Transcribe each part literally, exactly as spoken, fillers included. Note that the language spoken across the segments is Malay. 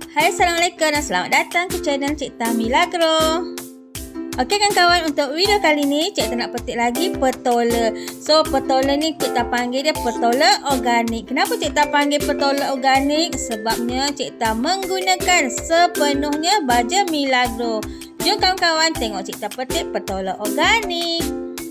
Hai, Assalamualaikum dan selamat datang ke channel Cik Tah Milagro. Okey kan kawan, untuk video kali ni Cik Tah nak petik lagi petola. So petola ni Cik Tah panggil dia petola organik. Kenapa Cik Tah panggil petola organik? Sebabnya Cik Tah menggunakan sepenuhnya baja Milagro. Jom kawan-kawan tengok Cik Tah petik petola organik.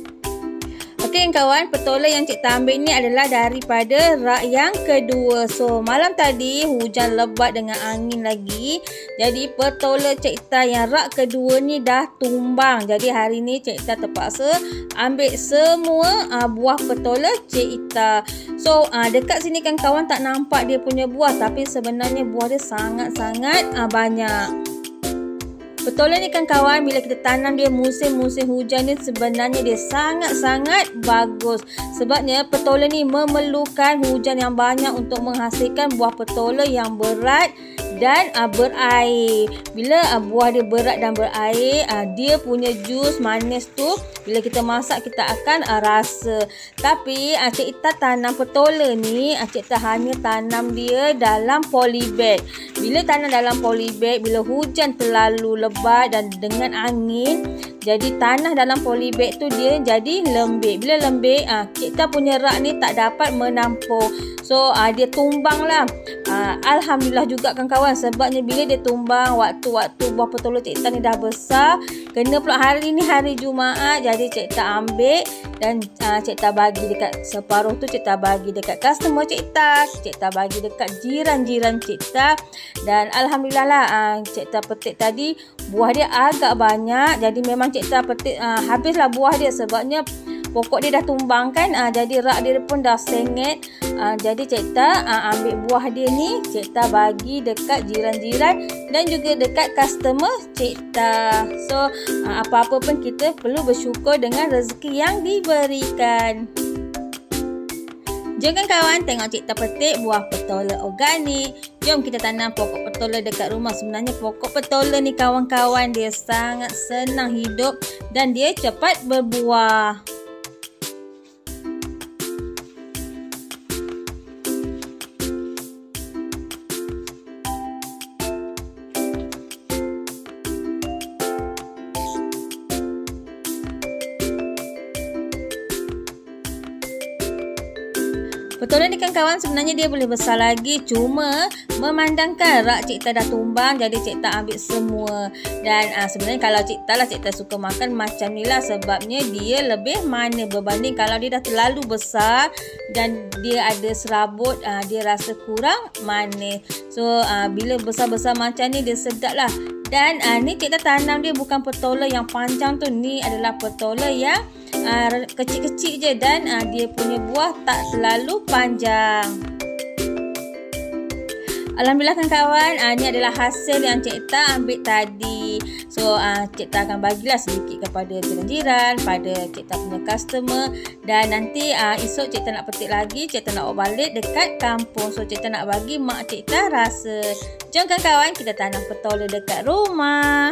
Okey kawan, petola yang Cik Tah ambil ni adalah daripada rak yang kedua. So malam tadi hujan lebat dengan angin lagi. Jadi petola Cik Tah yang rak kedua ni dah tumbang. Jadi hari ni Cik Tah terpaksa ambil semua uh, buah petola Cik Tah. So uh, dekat sini kan kawan tak nampak dia punya buah, tapi sebenarnya buah dia sangat-sangat uh, banyak. Petola ni kan kawan, bila kita tanam dia musim-musim hujan ni sebenarnya dia sangat-sangat bagus. Sebabnya petola ni memerlukan hujan yang banyak untuk menghasilkan buah petola yang berat dan uh, berair. Bila uh, buah dia berat dan berair, uh, dia punya jus manis tu bila kita masak kita akan uh, rasa. Tapi uh, Cik Tah tanam petola ni, uh, Cik Tah hanya tanam dia dalam polybag. Bila tanam dalam polybag, bila hujan terlalu lebat dan dengan angin, jadi tanah dalam polybag tu dia jadi lembik. Bila lembik, ah, Cik Tah punya rak ni tak dapat menampung. So ah, dia tumbang lah. Ah, Alhamdulillah juga kan kawan, sebabnya bila dia tumbang, waktu-waktu buah petola Cik Tah ni dah besar. Kena pula hari ni hari Jumaat, jadi Cik Tah ambil dan ah, Cik Tah bagi dekat separuh tu Cik Tah bagi dekat customer Cik Tah. Cik Tah bagi dekat jiran-jiran Cik Tah. Dan Alhamdulillah lah ah, Cik Tah petik tadi buah dia agak banyak. Jadi memang Cik Tah petik uh, habislah buah dia sebabnya pokok dia dah tumbang kan. Uh, jadi rak dia pun dah sengit. Uh, jadi Cik Tah uh, ambil buah dia ni, Cik Tah bagi dekat jiran-jiran dan juga dekat customer Cik Tah. So uh, apa-apa pun kita perlu bersyukur dengan rezeki yang diberikan. Jom kan kawan tengok Cik Tah petik buah petola organik. Jom kita tanam pokok petola dekat rumah. Sebenarnya pokok petola ni kawan-kawan dia sangat senang hidup dan dia cepat berbuah. Petola ni kan kawan sebenarnya dia boleh besar lagi, cuma memandangkan rak Cik Tah dah tumbang, jadi Cik Tah ambil semua. Dan aa, sebenarnya kalau Cik Tah lah, Cik Tah suka makan macam ni lah, sebabnya dia lebih manis berbanding kalau dia dah terlalu besar dan dia ada serabut, aa, dia rasa kurang manis. So aa, bila besar-besar macam ni dia sedap lah. Dan aa, ni Cik Tah tanam dia bukan petola yang panjang tu, ni adalah petola yang kecil-kecil je dan uh, dia punya buah tak terlalu panjang. Alhamdulillah kan kawan, uh, ni adalah hasil yang Cik Tah ambil tadi. So uh, Cik Tah akan bagilah sedikit kepada jiran-jiran, pada Cik Tah punya customer. Dan nanti uh, esok Cik Tah nak petik lagi, Cik Tah nak bawa balik dekat kampung. So Cik Tah nak bagi mak Cik Tah rasa. Jom kan kawan kita tanam petola dekat rumah.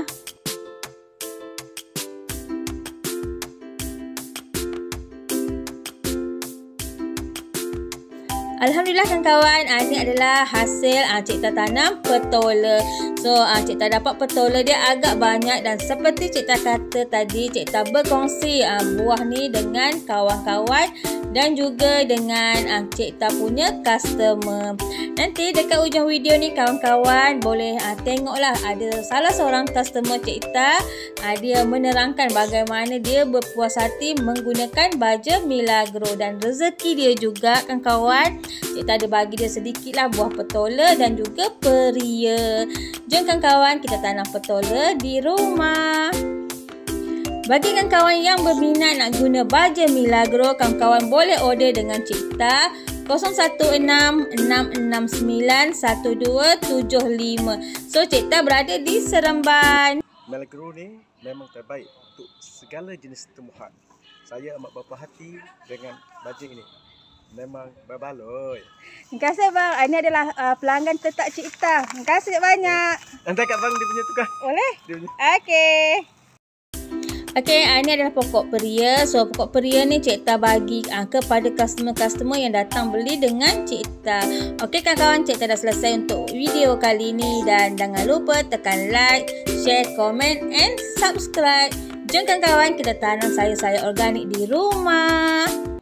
Alhamdulillah kan kawan, ah, ini adalah hasil ah, Cik Tah tanam petola. So ah, Cik Tah dapat petola dia agak banyak dan seperti Cik Tah kata tadi, Cik Tah berkongsi ah, buah ni dengan kawan-kawan dan juga dengan ah, Cik Tah punya customer. Nanti dekat ujung video ni kawan-kawan boleh ah, tengoklah ada salah seorang customer Cik Tah, ah, dia menerangkan bagaimana dia berpuas hati menggunakan baja Milagro dan rezeki dia juga kan kawan. Cik Tah ada bagi dia sedikit lah buah petola dan juga peria. Jom kan kawan kita tanam petola di rumah. Bagi kan kawan yang berminat nak guna baja Milagro, kawan-kawan boleh order dengan Cik Tah kosong satu enam enam enam sembilan satu dua tujuh lima. So Cik Tah berada di Seremban. Milagro ni memang terbaik untuk segala jenis tumbuhan. Saya amat berpuas hati dengan baja ini. Memang berbaloi. Terima kasih bang. Ini adalah uh, pelanggan tetap Cik Tah. Terima kasih banyak. Nanti kat bang dia punya tukar. Boleh? Dia punya. Okey. Okey, uh, ini adalah pokok peria. So, pokok peria ni Cik Ta bagi uh, kepada customer-customer yang datang beli dengan Cik Ta. Okey kawan-kawan, Cik Ta dah selesai untuk video kali ni. Dan jangan lupa tekan like, share, komen and subscribe. Jom kawan-kawan, kita tanam sayur-sayur organik di rumah.